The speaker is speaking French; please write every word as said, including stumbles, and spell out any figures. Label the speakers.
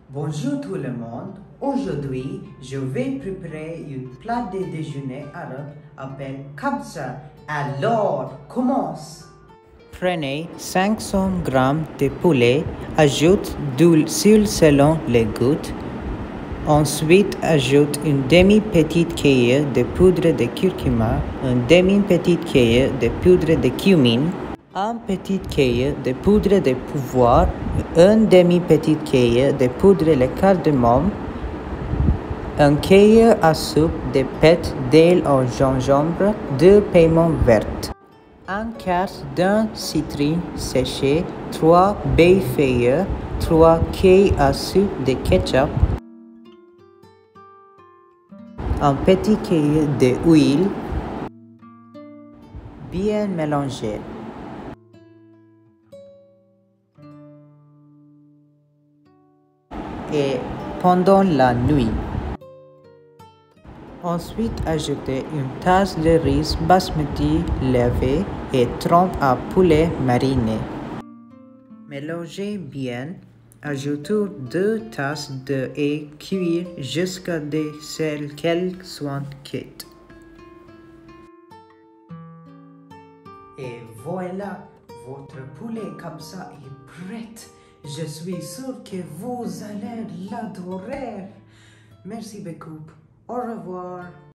Speaker 1: Bonjour tout le monde. Aujourd'hui, je vais préparer une plat de déjeuner arabe appelé kabsa. Alors, commence. Prenez cinq cents grammes de poulet, ajoute d'huile selon les goûts. Ensuite, ajoute une demi-petite cuillère de poudre de curcuma, une demi-petite cuillère de poudre de cumin, une petite cuillère de poudre de poivre, une demi-petite cuillère de poudre de cardamome, une cuillère à soupe de pâte d'ail au gingembre, deux piments verts, un quart d'un citron séché, trois baies feuillées, trois cuillères à soupe de ketchup, un petit cuillère d'huile, bien mélanger. Et pendant la nuit. Ensuite, ajoutez une tasse de riz basmati lavé et trempe à poulet mariné. Mélangez bien. Ajoutez deux tasses d'eau et cuire jusqu'à ce qu'elle soit cuite. Et voilà, votre poulet kabsa est prêt. Je suis sûr que vous allez l'adorer. Merci beaucoup. Au revoir.